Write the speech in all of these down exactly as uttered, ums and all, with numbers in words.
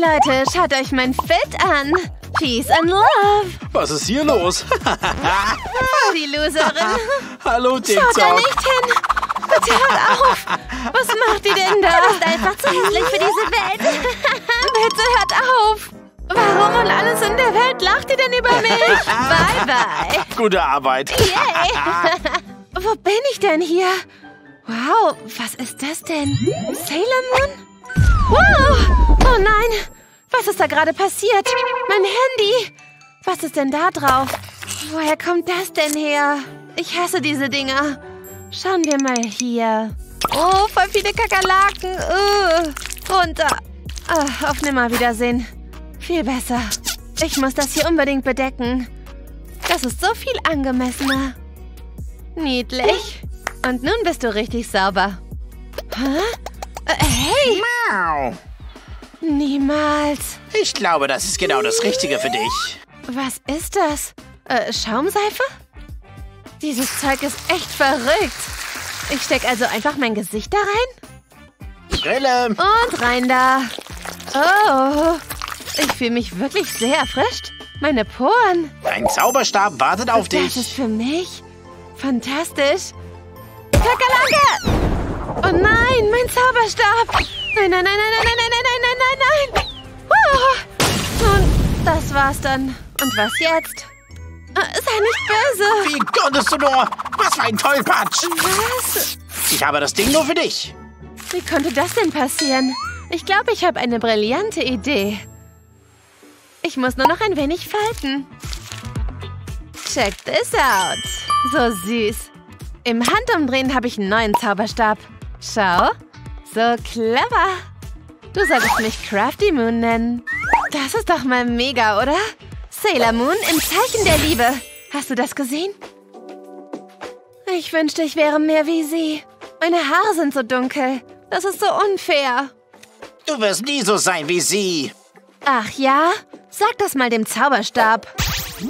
Leute, schaut euch mein Fit an. Peace and Love. Was ist hier los? Die Loserin. Hallo, TikTok. Schaut da nicht hin. Bitte hört auf. Was macht die denn da? Du bist einfach zu hässlich für diese Welt. Bitte hört auf. Warum und alles in der Welt lacht ihr denn über mich? Bye, bye. Gute Arbeit. Yay. Wo bin ich denn hier? Wow, was ist das denn? Sailor Moon? Wow! Oh nein! Was ist da gerade passiert? Mein Handy! Was ist denn da drauf? Woher kommt das denn her? Ich hasse diese Dinger. Schauen wir mal hier. Oh, voll viele Kakerlaken. Uh, runter. Ah, auf Nimmerwiedersehen. Viel besser. Ich muss das hier unbedingt bedecken. Das ist so viel angemessener. Niedlich. Und nun bist du richtig sauber. Hä? Äh, hey! Miau. Niemals. Ich glaube, das ist genau das Richtige für dich. Was ist das? Äh, Schaumseife? Dieses Zeug ist echt verrückt. Ich steck also einfach mein Gesicht da rein? Brille. Und rein da. Oh, ich fühle mich wirklich sehr erfrischt. Meine Poren. Ein Zauberstab wartet auf Das dich. ist für mich fantastisch. Kakerlake! Oh nein, mein Zauberstab! Nein, nein, nein, nein, nein, nein, nein, nein, nein, nein, nein! Oh. Und das war's dann. Und was jetzt? Ah, sei nicht böse! Wie konntest du nur? Was für ein Tollpatsch. Was? Ich habe das Ding nur für dich. Wie konnte das denn passieren? Ich glaube, ich habe eine brillante Idee. Ich muss nur noch ein wenig falten. Check this out. So süß. Im Handumdrehen habe ich einen neuen Zauberstab. Schau. So clever. Du solltest mich Crafty Moon nennen. Das ist doch mal mega, oder? Sailor Moon im Zeichen der Liebe. Hast du das gesehen? Ich wünschte, ich wäre mehr wie sie. Meine Haare sind so dunkel. Das ist so unfair. Du wirst nie so sein wie sie. Ach ja? Sag das mal dem Zauberstab. Ich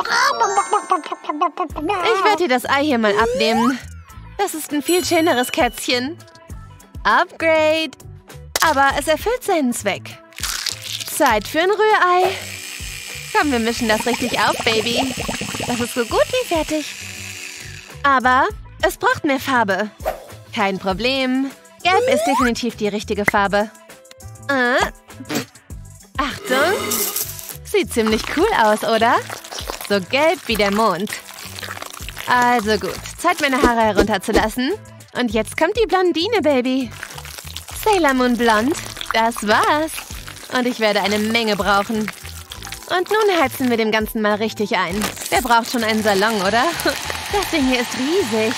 werde dir das Ei hier mal abnehmen. Das ist ein viel schöneres Kätzchen. Upgrade. Aber es erfüllt seinen Zweck. Zeit für ein Rührei. Komm, wir mischen das richtig auf, Baby. Das ist so gut wie fertig. Aber es braucht mehr Farbe. Kein Problem. Gelb ist definitiv die richtige Farbe. Äh. Achtung. Sieht ziemlich cool aus, oder? So gelb wie der Mond. Also gut, Zeit, meine Haare herunterzulassen. Und jetzt kommt die Blondine, Baby. Sailor Moon Blond, das war's. Und ich werde eine Menge brauchen. Und nun heizen wir dem Ganzen mal richtig ein. Wer braucht schon einen Salon, oder? Das Ding hier ist riesig.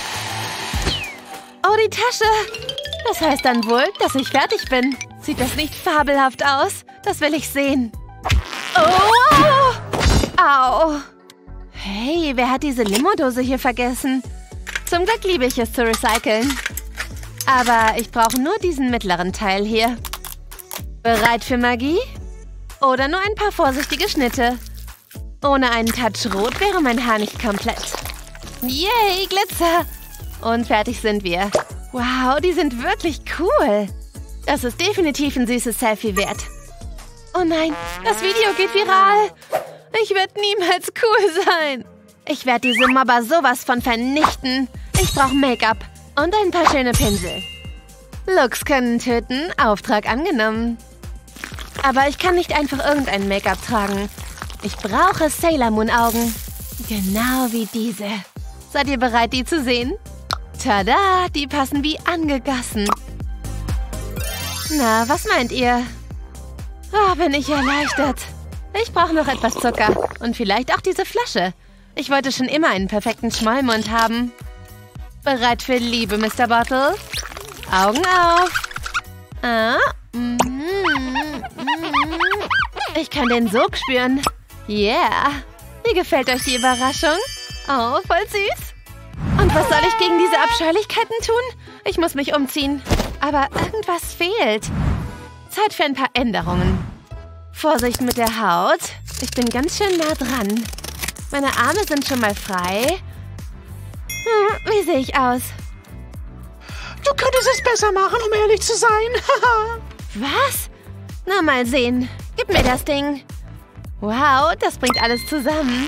Oh, die Tasche. Das heißt dann wohl, dass ich fertig bin. Sieht das nicht fabelhaft aus? Das will ich sehen. Oh! Au! Hey, wer hat diese Limo-Dose hier vergessen? Zum Glück liebe ich es zu recyceln. Aber ich brauche nur diesen mittleren Teil hier. Bereit für Magie? Oder nur ein paar vorsichtige Schnitte? Ohne einen Touch Rot wäre mein Haar nicht komplett. Yay, Glitzer! Und fertig sind wir. Wow, die sind wirklich cool. Das ist definitiv ein süßes Selfie wert. Oh nein, das Video geht viral. Ich werde niemals cool sein. Ich werde diese Mobber sowas von vernichten. Ich brauche Make-up und ein paar schöne Pinsel. Looks können töten, Auftrag angenommen. Aber ich kann nicht einfach irgendein Make-up tragen. Ich brauche Sailor Moon Augen. Genau wie diese. Seid ihr bereit, die zu sehen? Tada, die passen wie angegossen. Na, was meint ihr? Oh, bin ich erleichtert. Ich brauche noch etwas Zucker. Und vielleicht auch diese Flasche. Ich wollte schon immer einen perfekten Schmollmund haben. Bereit für Liebe, Mister Bottle? Augen auf. Ah. Mm -hmm. Ich kann den Sog spüren. Yeah. Wie gefällt euch die Überraschung? Oh, voll süß. Und was soll ich gegen diese Abscheulichkeiten tun? Ich muss mich umziehen. Aber irgendwas fehlt. Zeit für ein paar Änderungen. Vorsicht mit der Haut. Ich bin ganz schön nah dran. Meine Arme sind schon mal frei. Hm, wie sehe ich aus? Du könntest es besser machen, um ehrlich zu sein. Was? Na, mal sehen. Gib mir das Ding. Wow, das bringt alles zusammen.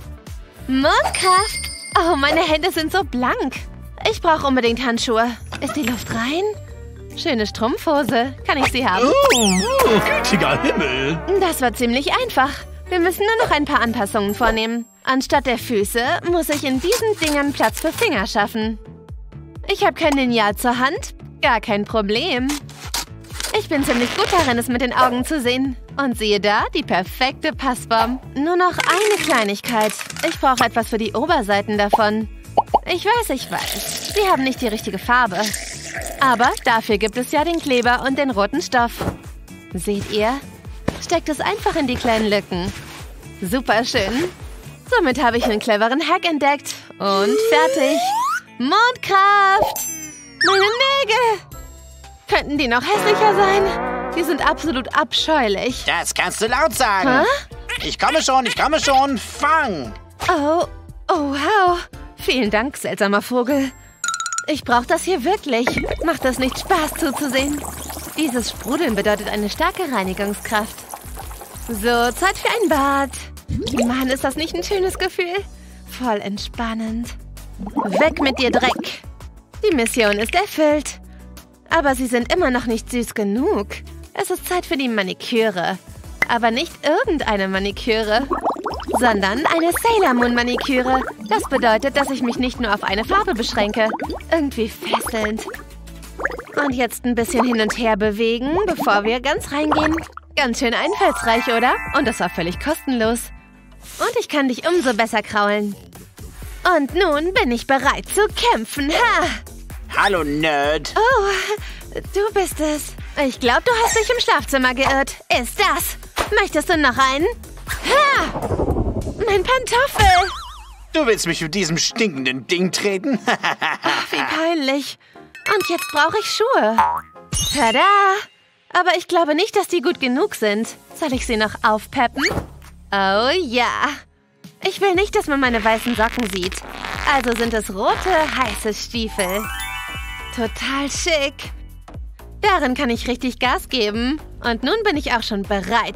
Mondkraft. Oh, meine Hände sind so blank. Ich brauche unbedingt Handschuhe. Ist die Luft rein? Schöne Strumpfhose. Kann ich sie haben? Oh, gütiger Himmel. Das war ziemlich einfach. Wir müssen nur noch ein paar Anpassungen vornehmen. Anstatt der Füße muss ich in diesen Dingern Platz für Finger schaffen. Ich habe kein Lineal zur Hand. Gar kein Problem. Ich bin ziemlich gut darin, es mit den Augen zu sehen. Und siehe da, die perfekte Passform. Nur noch eine Kleinigkeit. Ich brauche etwas für die Oberseiten davon. Ich weiß, ich weiß. Sie haben nicht die richtige Farbe. Aber dafür gibt es ja den Kleber und den roten Stoff. Seht ihr? Steckt es einfach in die kleinen Lücken. Super schön. Somit habe ich einen cleveren Hack entdeckt. Und fertig. Mondkraft! Meine Nägel! Könnten die noch hässlicher sein? Die sind absolut abscheulich. Das kannst du laut sagen. Hä? Ich komme schon, ich komme schon. Fang! Oh, oh wow. Vielen Dank, seltsamer Vogel. Ich brauche das hier wirklich. Macht das nicht Spaß zuzusehen? Dieses Sprudeln bedeutet eine starke Reinigungskraft. So, Zeit für ein Bad. Mann, ist das nicht ein schönes Gefühl? Voll entspannend. Weg mit dir, Dreck. Die Mission ist erfüllt. Aber sie sind immer noch nicht süß genug. Es ist Zeit für die Maniküre. Aber nicht irgendeine Maniküre, sondern eine Sailor Moon Maniküre. Das bedeutet, dass ich mich nicht nur auf eine Farbe beschränke. Irgendwie fesselnd. Und jetzt ein bisschen hin und her bewegen, bevor wir ganz reingehen. Ganz schön einfallsreich, oder? Und das war völlig kostenlos. Und ich kann dich umso besser kraulen. Und nun bin ich bereit zu kämpfen. Ha! Hallo, Nerd. Oh, du bist es. Ich glaube, du hast dich im Schlafzimmer geirrt. Ist das? Möchtest du noch einen? Ha! Mein Pantoffel! Du willst mich mit diesem stinkenden Ding treten? Ach, wie peinlich. Und jetzt brauche ich Schuhe. Tada! Aber ich glaube nicht, dass die gut genug sind. Soll ich sie noch aufpeppen? Oh ja. Ich will nicht, dass man meine weißen Socken sieht. Also sind es rote, heiße Stiefel. Total schick. Darin kann ich richtig Gas geben. Und nun bin ich auch schon bereit.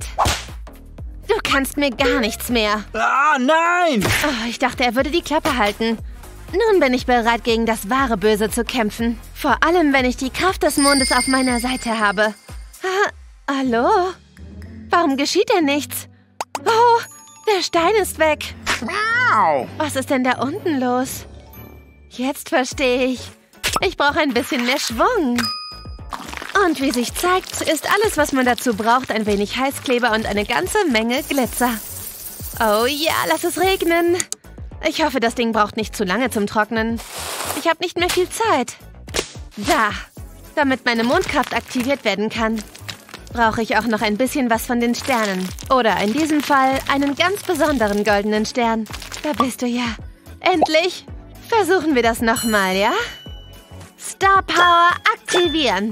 Du kannst mir gar nichts mehr. Ah, nein! Oh, ich dachte, er würde die Klappe halten. Nun bin ich bereit, gegen das wahre Böse zu kämpfen. Vor allem, wenn ich die Kraft des Mondes auf meiner Seite habe. Ah, hallo? Warum geschieht denn nichts? Oh, der Stein ist weg. Au! Was ist denn da unten los? Jetzt verstehe ich. Ich brauche ein bisschen mehr Schwung. Und wie sich zeigt, ist alles, was man dazu braucht, ein wenig Heißkleber und eine ganze Menge Glitzer. Oh ja, lass es regnen. Ich hoffe, das Ding braucht nicht zu lange zum Trocknen. Ich habe nicht mehr viel Zeit. Da, damit meine Mondkraft aktiviert werden kann, brauche ich auch noch ein bisschen was von den Sternen. Oder in diesem Fall einen ganz besonderen goldenen Stern. Da bist du ja. Endlich. Versuchen wir das nochmal, ja? Star Power aktivieren.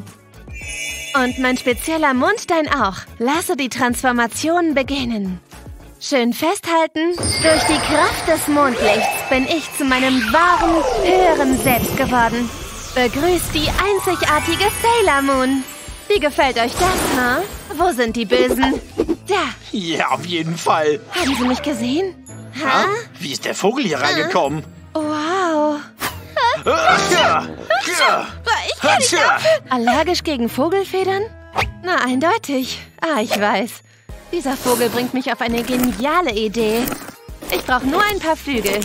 Und mein spezieller Mondstein auch. Lasse die Transformation beginnen. Schön festhalten. Durch die Kraft des Mondlichts bin ich zu meinem wahren, höheren Selbst geworden. Begrüßt die einzigartige Sailor Moon. Wie gefällt euch das, ha? Wo sind die Bösen? Da. Ja, auf jeden Fall. Haben Sie mich gesehen? Ha? Ha? Wie ist der Vogel hier reingekommen? Wow. Ah, ja, ja. Ich kann nicht Tja. ab. Allergisch gegen Vogelfedern? Na, eindeutig. Ah, ich weiß. Dieser Vogel bringt mich auf eine geniale Idee. Ich brauche nur ein paar Flügel.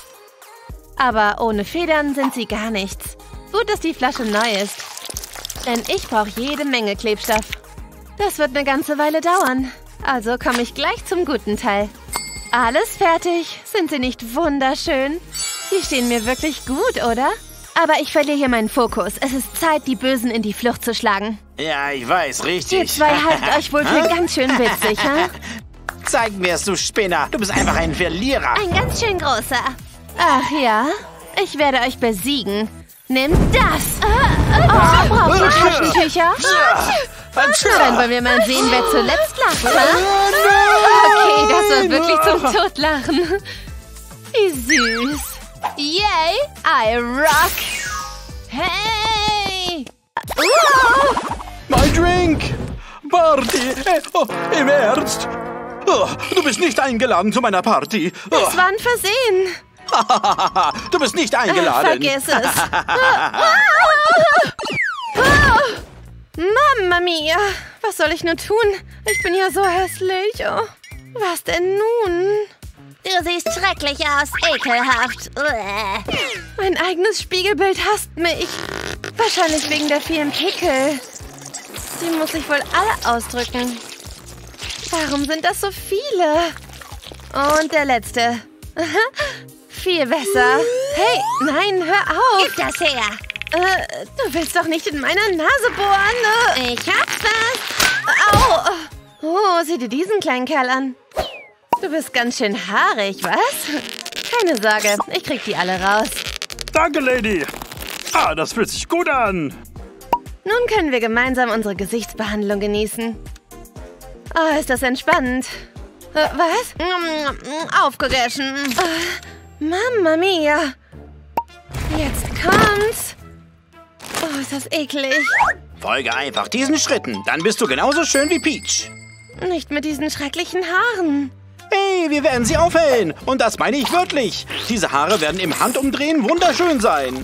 Aber ohne Federn sind sie gar nichts. Gut, dass die Flasche neu ist. Denn ich brauche jede Menge Klebstoff. Das wird eine ganze Weile dauern. Also komme ich gleich zum guten Teil. Alles fertig. Sind sie nicht wunderschön? Die stehen mir wirklich gut, oder? Aber ich verliere hier meinen Fokus. Es ist Zeit, die Bösen in die Flucht zu schlagen. Ja, ich weiß, richtig. Ihr zwei haltet euch wohl für ganz schön witzig, ha? Zeig mir's, du Spinner. Du bist einfach ein Verlierer. Ein ganz schön großer. Ach ja, ich werde euch besiegen. Nehmt das! Oh, braucht ihr Taschentücher? Na, dann wollen wir mal sehen, wer zuletzt lacht, ha? Okay, das war wirklich zum Totlachen. Wie süß. Yay, I rock. Hey! Uh! Mein Drink! Party? Äh, oh, im Ernst? Oh, du bist nicht eingeladen zu meiner Party. Oh. Das war ein Versehen. Du bist nicht eingeladen. Vergiss es. Mamma mia. Was soll ich nur tun? Ich bin ja so hässlich. Oh. Was denn nun? Du siehst schrecklich aus. Ekelhaft. Uäh. Mein eigenes Spiegelbild hasst mich. Wahrscheinlich wegen der vielen Pickel. Die muss ich wohl alle ausdrücken. Warum sind das so viele? Und der letzte. Viel besser. Hey, nein, hör auf. Gib das her. Äh, du willst doch nicht in meiner Nase bohren. Ich hab's was. Au. Oh, sieh dir diesen kleinen Kerl an. Du bist ganz schön haarig, was? Keine Sorge, ich krieg die alle raus. Danke, Lady. Ah, das fühlt sich gut an. Nun können wir gemeinsam unsere Gesichtsbehandlung genießen. Oh, ist das entspannend. Äh, was? Aufgegessen. Oh, Mamma mia. Jetzt kommt's. Oh, ist das eklig. Folge einfach diesen Schritten, dann bist du genauso schön wie Peach. Nicht mit diesen schrecklichen Haaren. Hey, wir werden sie aufhellen. Und das meine ich wörtlich. Diese Haare werden im Handumdrehen wunderschön sein.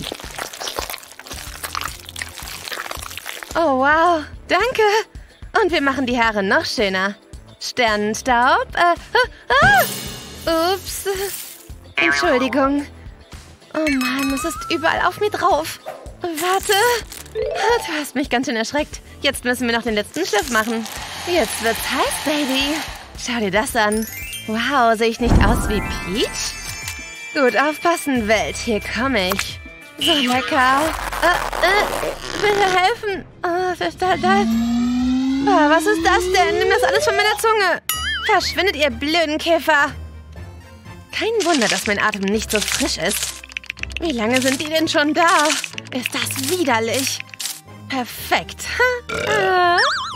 Oh, wow. Danke. Und wir machen die Haare noch schöner. Sternenstaub. Äh, ah, ups. Entschuldigung. Oh Mann, es ist überall auf mir drauf. Warte. Du hast mich ganz schön erschreckt. Jetzt müssen wir noch den letzten Schliff machen. Jetzt wird's heiß, Baby. Schau dir das an. Wow, sehe ich nicht aus wie Peach? Gut aufpassen, Welt. Hier komme ich. So lecker. Äh, äh, bitte helfen. Oh, da, da, da. Oh, was ist das denn? Nimm das alles von meiner Zunge. Verschwindet, ihr blöden Käfer. Kein Wunder, dass mein Atem nicht so frisch ist. Wie lange sind die denn schon da? Ist das widerlich. Perfekt. Äh.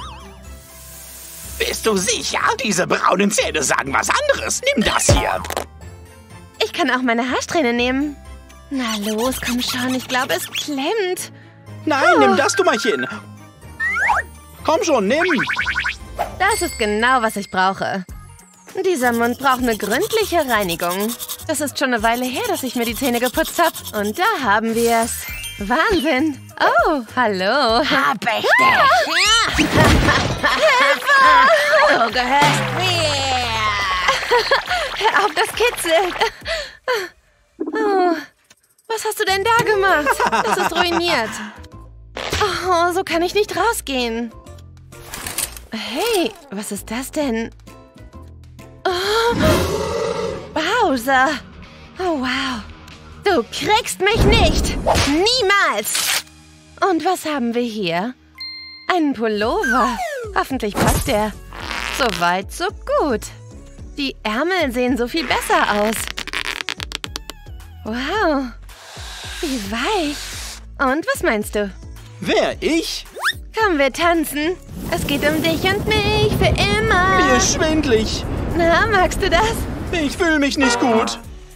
Bist du sicher? Diese braunen Zähne sagen was anderes. Nimm das hier. Ich kann auch meine Haarsträhne nehmen. Na los, komm schon. Ich glaube, es klemmt. Nein, oh. Nimm das, Dummerchen. Komm schon, nimm. Das ist genau, was ich brauche. Dieser Mund braucht eine gründliche Reinigung. Das ist schon eine Weile her, dass ich mir die Zähne geputzt habe. Und da haben wir es. Wahnsinn. Oh, hallo. Hab ich dich. Hilfe! Du gehörst mir. Hör auf, das kitzelt. Oh, was hast du denn da gemacht? Das ist ruiniert. Oh, so kann ich nicht rausgehen. Hey, was ist das denn? Oh, Bowser. Oh, wow. Du kriegst mich nicht. Niemals. Und was haben wir hier? Einen Pullover. Hoffentlich passt der. So weit, so gut. Die Ärmel sehen so viel besser aus. Wow. Wie weich. Und was meinst du? Wer, ich? Komm, wir tanzen. Es geht um dich und mich für immer. Mir ist schwindlig. Na, magst du das? Ich fühle mich nicht gut.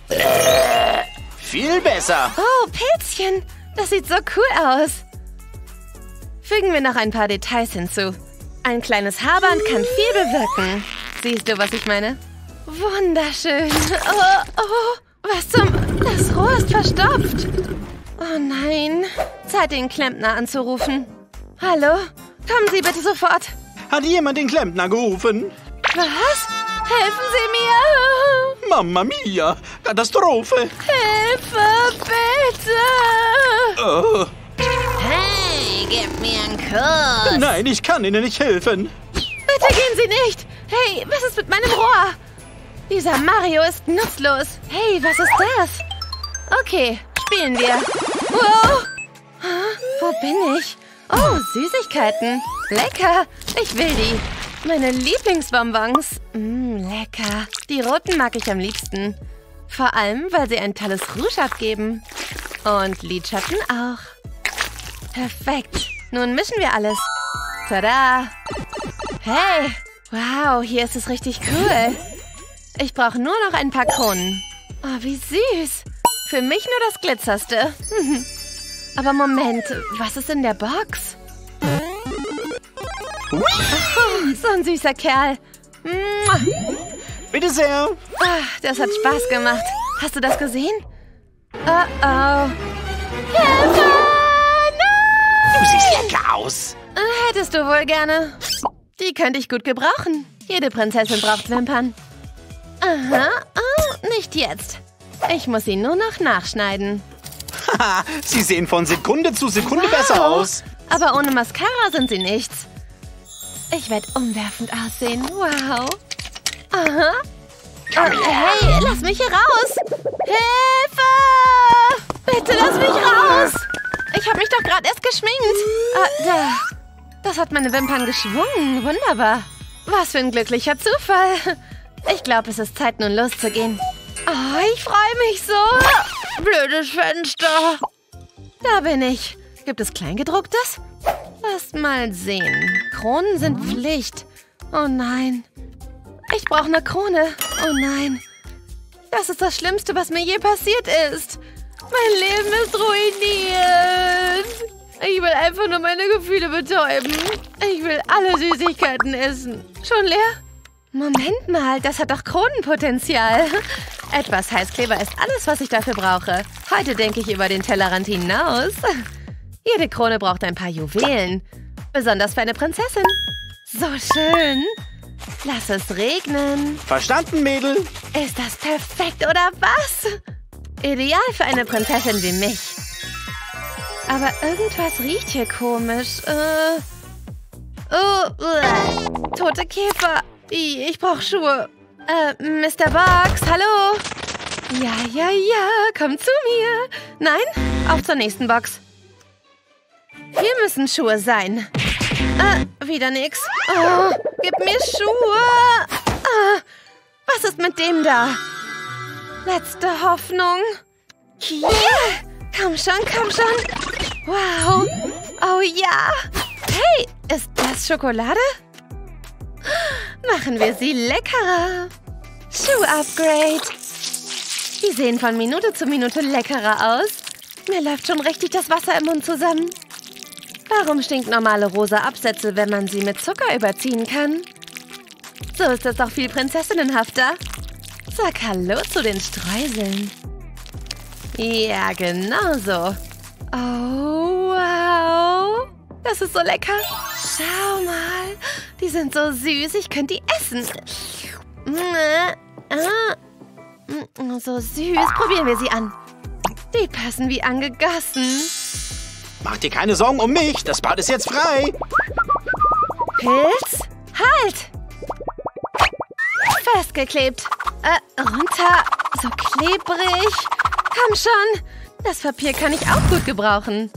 Viel besser. Oh, Pilzchen. Das sieht so cool aus. Fügen wir noch ein paar Details hinzu. Ein kleines Haarband kann viel bewirken. Siehst du, was ich meine? Wunderschön. Oh, oh, was zum... Das Rohr ist verstopft. Oh nein. Zeit, den Klempner anzurufen. Hallo? Kommen Sie bitte sofort. Hat jemand den Klempner gerufen? Was? Helfen Sie mir! Mamma mia! Katastrophe! Hilfe, bitte! Oh. Hey, gib mir einen Kuss. Nein, ich kann Ihnen nicht helfen. Bitte gehen Sie nicht! Hey, was ist mit meinem Rohr? Dieser Mario ist nutzlos. Hey, was ist das? Okay, spielen wir. Wow! Wo bin ich? Oh, Süßigkeiten. Lecker. Ich will die. Meine Lieblingsbonbons. Mmm, lecker. Die roten mag ich am liebsten. Vor allem, weil sie ein tolles Rouge abgeben. Und Lidschatten auch. Perfekt. Nun mischen wir alles. Tada! Hey! Wow, hier ist es richtig cool. Ich brauche nur noch ein paar Kronen. Oh, wie süß. Für mich nur das Glitzerste. Aber Moment, was ist in der Box? Oh, so ein süßer Kerl. Bitte sehr. Ach, das hat Spaß gemacht. Hast du das gesehen? Oh, oh. Hilfe! Du siehst lecker aus. Hättest du wohl gerne. Die könnte ich gut gebrauchen. Jede Prinzessin braucht Wimpern. Aha, oh, nicht jetzt. Ich muss sie nur noch nachschneiden. Haha, sie sehen von Sekunde zu Sekunde wow. besser aus. Aber ohne Mascara sind sie nichts. Ich werde umwerfend aussehen. Wow. Aha. Oh, hey, lass mich hier raus. Hilfe! Bitte lass mich raus. Ich habe mich doch gerade erst geschminkt. Ah, da. Das hat meine Wimpern geschwungen. Wunderbar. Was für ein glücklicher Zufall. Ich glaube, es ist Zeit, nun loszugehen. Oh, ich freue mich so. Blödes Fenster. Da bin ich. Gibt es Kleingedrucktes? Lass mal sehen. Kronen sind Pflicht. Oh nein. Ich brauche eine Krone. Oh nein. Das ist das Schlimmste, was mir je passiert ist. Mein Leben ist ruiniert. Ich will einfach nur meine Gefühle betäuben. Ich will alle Süßigkeiten essen. Schon leer? Moment mal, das hat doch Kronenpotenzial. Etwas Heißkleber ist alles, was ich dafür brauche. Heute denke ich über den Tellerrand hinaus. Jede Krone braucht ein paar Juwelen. Besonders für eine Prinzessin. So schön. Lass es regnen. Verstanden, Mädel? Ist das perfekt, oder was? Ideal für eine Prinzessin wie mich. Aber irgendwas riecht hier komisch. Äh. Oh, uh. Tote Käfer. Ich brauche Schuhe. Äh, Mister Box, hallo? Ja, ja, ja, komm zu mir. Nein, auf zur nächsten Box. Hier müssen Schuhe sein. Äh, wieder nix. Oh, gib mir Schuhe. Ah, was ist mit dem da? Letzte Hoffnung. Hier. Komm schon, komm schon. Wow. Oh ja. Hey, ist das Schokolade? Machen wir sie leckerer. Schuh-Upgrade. Die sehen von Minute zu Minute leckerer aus. Mir läuft schon richtig das Wasser im Mund zusammen. Warum stinknormale rosa Absätze, wenn man sie mit Zucker überziehen kann? So ist es doch viel prinzessinnenhafter. Sag Hallo zu den Streuseln. Ja, genau so. Oh, wow. Das ist so lecker. Schau mal. Die sind so süß, ich könnte die essen. So süß. Probieren wir sie an. Die passen wie angegossen. Mach dir keine Sorgen um mich. Das Bad ist jetzt frei. Pilz? Halt! Festgeklebt. Äh, runter. So klebrig. Komm schon. Das Papier kann ich auch gut gebrauchen.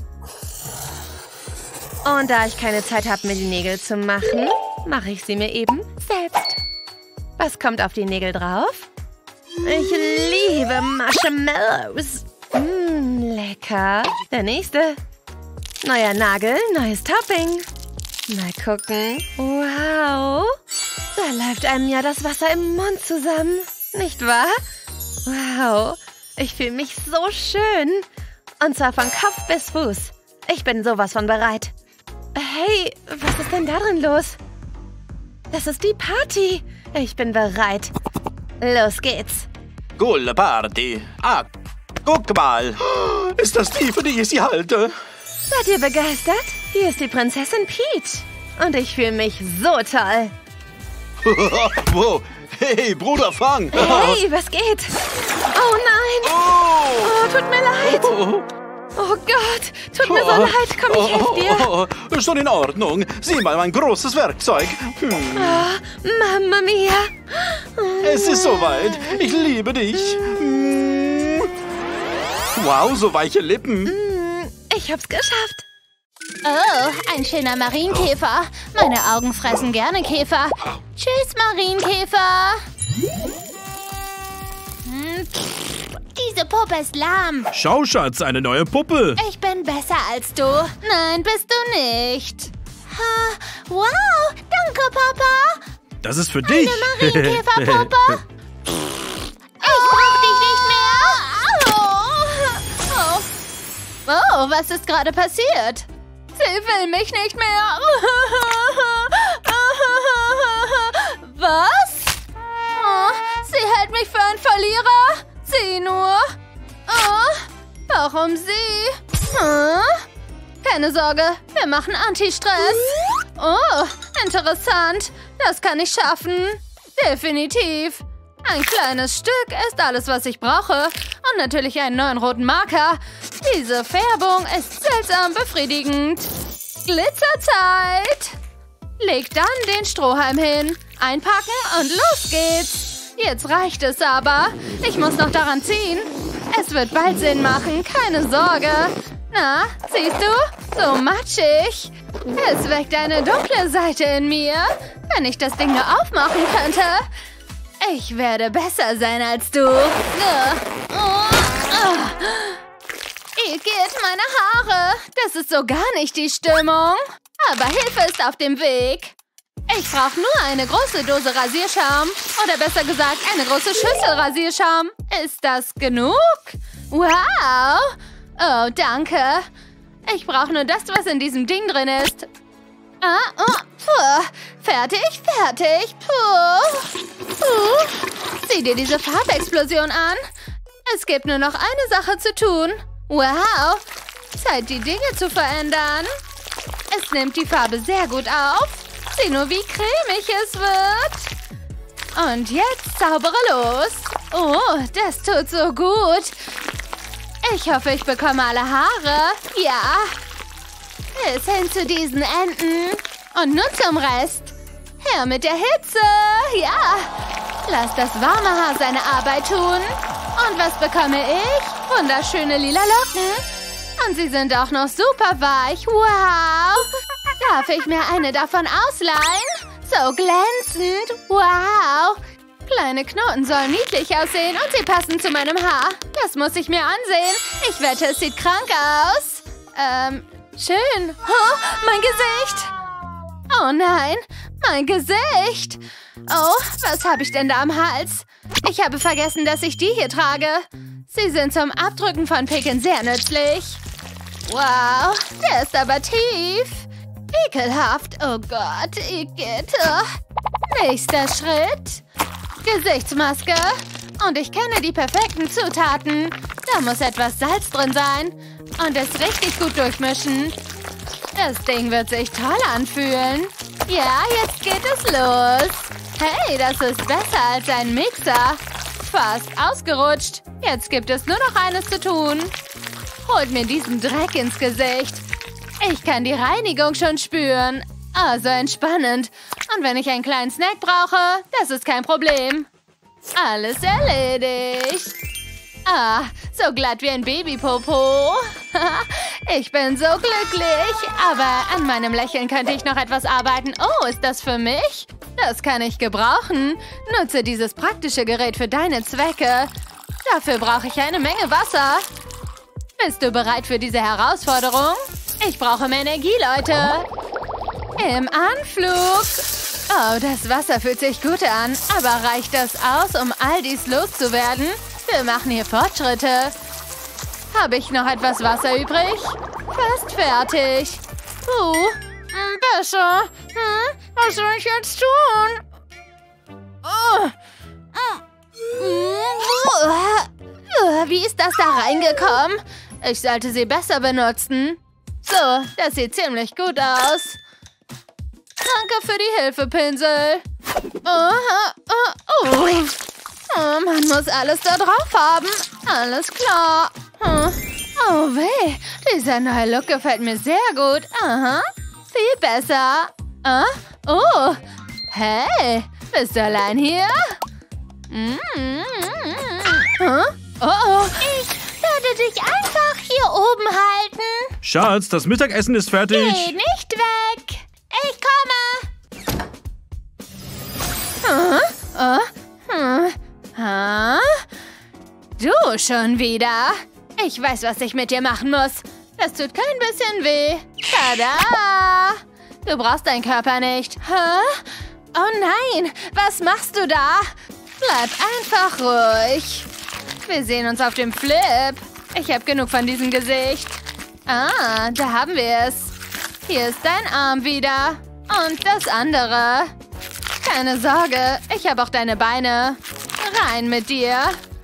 Und da ich keine Zeit habe, mir die Nägel zu machen, mache ich sie mir eben selbst. Was kommt auf die Nägel drauf? Ich liebe Marshmallows. Mmm, lecker. Der nächste. Neuer Nagel, neues Topping. Mal gucken. Wow. Da läuft einem ja das Wasser im Mund zusammen. Nicht wahr? Wow. Ich fühle mich so schön. Und zwar von Kopf bis Fuß. Ich bin sowas von bereit. Hey, was ist denn da drin los? Das ist die Party. Ich bin bereit. Los geht's. Coole Party. Ah, guck mal. Ist das die, für die ich sie halte? Seid ihr begeistert? Hier ist die Prinzessin Peach. Und ich fühle mich so toll. Wow. Hey, Bruder, fang. Hey, was geht? Oh nein. Oh, oh tut mir leid. Oh. Oh Gott, tut mir so oh. leid. Komm, ich helfe dir. Oh, oh, ist schon in Ordnung. Sieh mal, mein großes Werkzeug. Hm. Oh, Mamma mia. Es ist soweit. Ich liebe dich. Wow, so weiche Lippen. Ich hab's geschafft. Oh, ein schöner Marienkäfer. Meine Augen fressen gerne Käfer. Tschüss, Marienkäfer. Hm, diese Puppe ist lahm. Schau, Schatz, eine neue Puppe. Ich bin besser als du. Nein, bist du nicht. Ha, wow, danke, Papa. Das ist für dich. Eine Marienkäferpuppe. Ich brauch dich nicht mehr. Oh, oh. Oh, was ist gerade passiert? Sie will mich nicht mehr. verliere? Sieh nur. Oh, warum sie? Hm? Keine Sorge, wir machen Anti-Stress. Oh, interessant. Das kann ich schaffen. Definitiv. Ein kleines Stück ist alles, was ich brauche. Und natürlich einen neuen roten Marker. Diese Färbung ist seltsam befriedigend. Glitzerzeit. Leg dann den Strohhalm hin. Einpacken und los geht's. Jetzt reicht es aber. Ich muss noch daran ziehen. Es wird bald Sinn machen, keine Sorge. Na, siehst du? So matschig. Es weckt eine dunkle Seite in mir. Wenn ich das Ding nur aufmachen könnte. Ich werde besser sein als du. Igitt, meine Haare. Das ist so gar nicht die Stimmung. Aber Hilfe ist auf dem Weg. Ich brauche nur eine große Dose Rasierschaum. Oder besser gesagt, eine große Schüssel Rasierschaum. Ist das genug? Wow. Oh, danke. Ich brauche nur das, was in diesem Ding drin ist. Ah, oh, puh. Fertig, fertig. Puh. Puh. Sieh dir diese Farbexplosion an. Es gibt nur noch eine Sache zu tun. Wow. Zeit, die Dinge zu verändern. Es nimmt die Farbe sehr gut auf. Sieh nur, wie cremig es wird. Und jetzt zaubere los. Oh, das tut so gut. Ich hoffe, ich bekomme alle Haare. Ja. Bis hin zu diesen Enden. Und nun zum Rest. Her mit der Hitze. Ja. Lass das warme Haar seine Arbeit tun. Und was bekomme ich? Wunderschöne lila Locken. Und sie sind auch noch super weich. Wow. Darf ich mir eine davon ausleihen? So glänzend. Wow. Kleine Knoten sollen niedlich aussehen und sie passen zu meinem Haar. Das muss ich mir ansehen. Ich wette, es sieht krank aus. Ähm, schön. Oh, mein Gesicht. Oh nein, mein Gesicht. Oh, was habe ich denn da am Hals? Ich habe vergessen, dass ich die hier trage. Sie sind zum Abdrücken von Pickeln sehr nützlich. Wow, der ist aber tief. Ekelhaft. Oh Gott, Igitt. Nächster Schritt. Gesichtsmaske. Und ich kenne die perfekten Zutaten. Da muss etwas Salz drin sein. Und es richtig gut durchmischen. Das Ding wird sich toll anfühlen. Ja, jetzt geht es los. Hey, das ist besser als ein Mixer. Fast ausgerutscht. Jetzt gibt es nur noch eines zu tun. Holt mir diesen Dreck ins Gesicht. Ich kann die Reinigung schon spüren. Ah, so entspannend. Und wenn ich einen kleinen Snack brauche, das ist kein Problem. Alles erledigt. Ah, so glatt wie ein Babypopo. Ich bin so glücklich. Aber an meinem Lächeln könnte ich noch etwas arbeiten. Oh, ist das für mich? Das kann ich gebrauchen. Nutze dieses praktische Gerät für deine Zwecke. Dafür brauche ich eine Menge Wasser. Bist du bereit für diese Herausforderung? Ich brauche mehr Energie, Leute. Im Anflug. Oh, das Wasser fühlt sich gut an. Aber reicht das aus, um all dies loszuwerden? Wir machen hier Fortschritte. Habe ich noch etwas Wasser übrig? Fast fertig. Puh, besser. Hm, was soll ich jetzt tun? Oh. Wie ist das da reingekommen? Ich sollte sie besser benutzen. So, das sieht ziemlich gut aus. Danke für die Hilfe, Pinsel. Oh, oh, oh. Oh, man muss alles da drauf haben. Alles klar. Oh weh, dieser neue Look gefällt mir sehr gut. Aha, viel besser. Ah, oh, hey, bist du allein hier? Mm -hmm. Huh? Oh, oh. Ich werde dich einfach hier oben halten. Schatz, das Mittagessen ist fertig. Geh nicht weg. Ich komme. Huh? Oh, hm. Huh? Du schon wieder. Ich weiß, was ich mit dir machen muss. Das tut kein bisschen weh. Tada! Du brauchst deinen Körper nicht. Huh? Oh nein, was machst du da? Bleib einfach ruhig. Wir sehen uns auf dem Flip. Ich habe genug von diesem Gesicht. Ah, da haben wir es. Hier ist dein Arm wieder. Und das andere. Keine Sorge, ich habe auch deine Beine. Rein mit dir.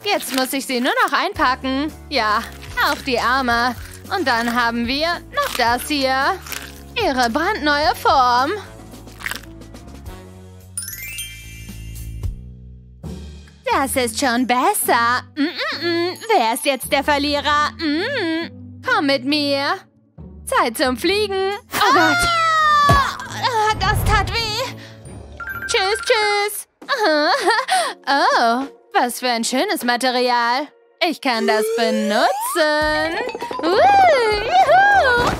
Jetzt muss ich sie nur noch einpacken. Ja, auf die Arme. Und dann haben wir noch das hier. Ihre brandneue Form. Das ist schon besser. Mm -mm -mm. Wer ist jetzt der Verlierer? Mm. Komm mit mir. Zeit zum Fliegen. Oh Gott. Ah, das tat weh. Tschüss, tschüss. Oh, was für ein schönes Material. Ich kann das benutzen. Uh, juhu.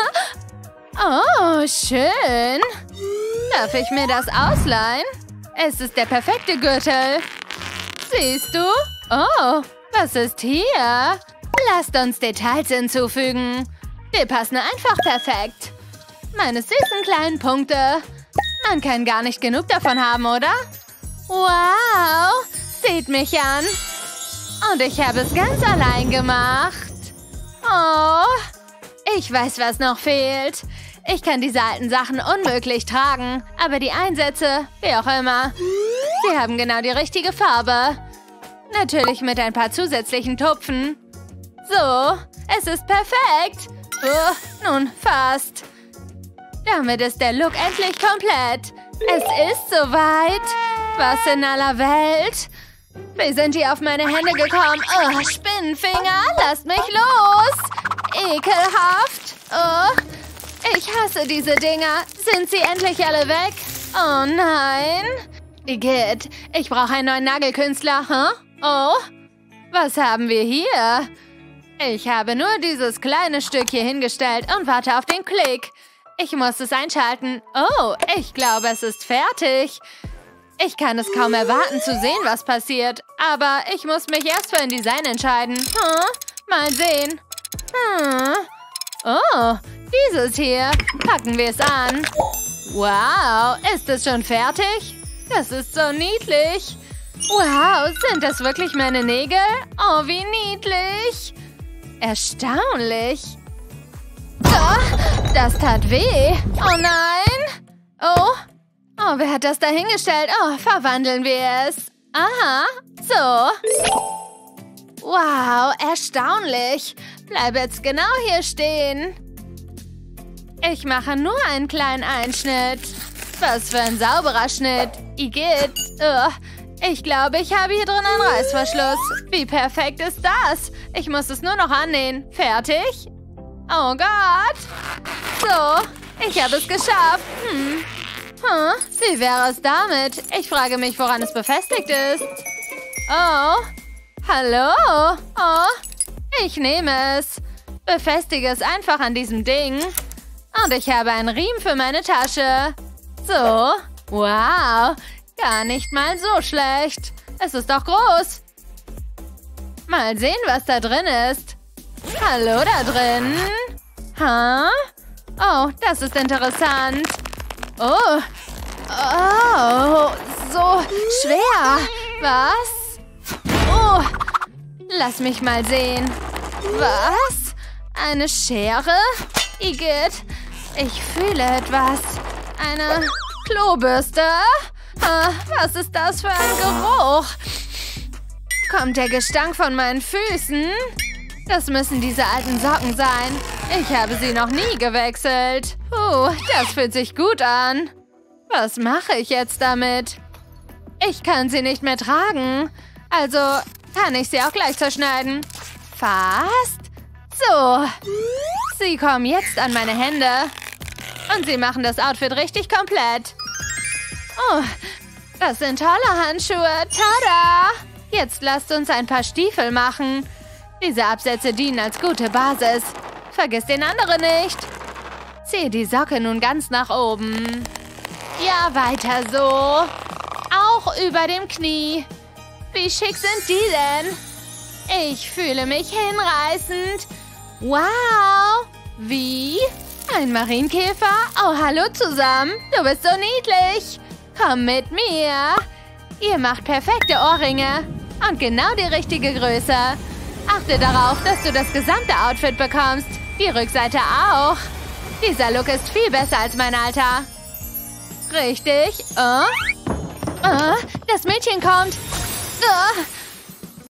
Oh, schön. Darf ich mir das ausleihen? Es ist der perfekte Gürtel. Siehst du? Oh, was ist hier? Lasst uns Details hinzufügen. Die passen einfach perfekt. Meine süßen kleinen Punkte. Man kann gar nicht genug davon haben, oder? Wow, seht mich an. Und ich habe es ganz allein gemacht. Oh, ich weiß, was noch fehlt. Ich kann diese alten Sachen unmöglich tragen, aber die Einsätze, wie auch immer, sie haben genau die richtige Farbe. Natürlich mit ein paar zusätzlichen Tupfen. So, es ist perfekt. Oh, nun, fast. Damit ist der Look endlich komplett. Es ist soweit. Was in aller Welt? Wie sind die auf meine Hände gekommen? Oh, Spinnenfinger, lasst mich los. Ekelhaft. Oh, ich hasse diese Dinger. Sind sie endlich alle weg? Oh nein. Igitt, ich brauche einen neuen Nagelkünstler. Huh? Oh, was haben wir hier? Ich habe nur dieses kleine Stück hier hingestellt und warte auf den Klick. Ich muss es einschalten. Oh, ich glaube, es ist fertig. Ich kann es kaum erwarten zu sehen, was passiert. Aber ich muss mich erst für ein Design entscheiden. Hm, mal sehen. Hm. Oh, dieses hier. Packen wir es an. Wow, ist es schon fertig? Das ist so niedlich. Wow, sind das wirklich meine Nägel? Oh, wie niedlich. Erstaunlich. Oh, das tat weh. Oh nein. Oh. Oh, wer hat das da hingestellt? Oh, verwandeln wir es. Aha, so. Wow, erstaunlich. Bleib jetzt genau hier stehen. Ich mache nur einen kleinen Einschnitt. Was für ein sauberer Schnitt. Igitt. Oh, ich glaube, ich habe hier drin einen Reißverschluss. Wie perfekt ist das? Ich muss es nur noch annähen. Fertig? Oh Gott. So, ich habe es geschafft. Hm. Hm, wie wäre es damit? Ich frage mich, woran es befestigt ist. Oh, hallo? Oh, ich nehme es. Befestige es einfach an diesem Ding. Und ich habe einen Riemen für meine Tasche. So, wow, gar nicht mal so schlecht. Es ist doch groß. Mal sehen, was da drin ist. Hallo da drin. Huh? Oh, das ist interessant. Oh, oh, so schwer. Was? Oh, lass mich mal sehen. Was? Eine Schere? Igitt, ich fühle etwas. Eine Klobürste? Was ist das für ein Geruch? Kommt der Gestank von meinen Füßen? Das müssen diese alten Socken sein. Ich habe sie noch nie gewechselt. Puh, das fühlt sich gut an. Was mache ich jetzt damit? Ich kann sie nicht mehr tragen. Also kann ich sie auch gleich zerschneiden. Fast. So. Sie kommen jetzt an meine Hände. Und sie machen das Outfit richtig komplett. Oh, das sind tolle Handschuhe. Tada! Jetzt lasst uns ein paar Stiefel machen. Diese Absätze dienen als gute Basis. Vergiss den anderen nicht. Zieh die Socke nun ganz nach oben. Ja, weiter so. Auch über dem Knie. Wie schick sind die denn? Ich fühle mich hinreißend. Wow. Wie? Ein Marienkäfer? Oh, hallo zusammen. Du bist so niedlich. Komm mit mir. Ihr macht perfekte Ohrringe. Und genau die richtige Größe. Achte darauf, dass du das gesamte Outfit bekommst. Die Rückseite auch. Dieser Look ist viel besser als mein alter. Richtig. Oh. Oh, das Mädchen kommt. Oh.